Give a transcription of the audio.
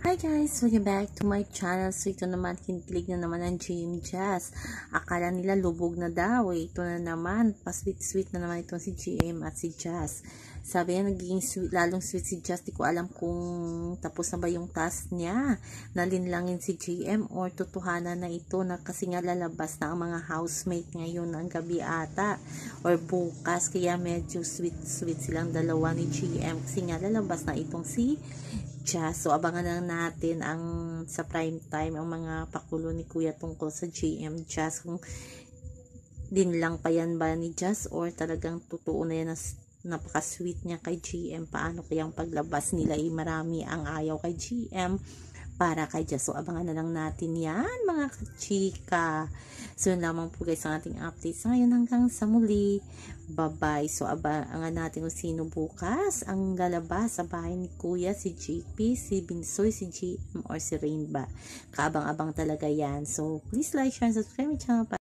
Hi guys! Welcome back to my channel. So ito naman, kinikilig na naman ng GM Jazz. Akala nila lubog na daw. Ito na naman, pa-sweet-sweet na naman itong si GM at si Jazz. Sabi niya, naging sweet, lalong sweet si Jazz. Di ko alam kung tapos na ba yung task niya. Nalinlangin si GM or tutuhanan na ito na kasi nga lalabas na ang mga housemate ngayon ng gabi ata or bukas. Kaya medyo sweet-sweet silang dalawa ni GM kasi nga lalabas na itong si Jazz. So, abangan lang natin ang sa prime time ang mga pakulo ni Kuya tungkol sa GM Jazz. Kung din lang pa yan ba ni Jazz or talagang totoo na yan na napaka-sweet niya kay GM. Paano kayang paglabas nila marami ang ayaw kay GM para kay Jazz. So, abangan na lang natin yan mga kachika. So, yun lamang po guys ang ating update sa ngayon hanggang sa muli. Bye-bye. So, abangan natin kung sino bukas ang lalabas sa bahay ni Kuya, si JP, si Binsoy, si GM, or si Rainba. Kaabang-abang talaga yan. So, please like, share, and subscribe my channel.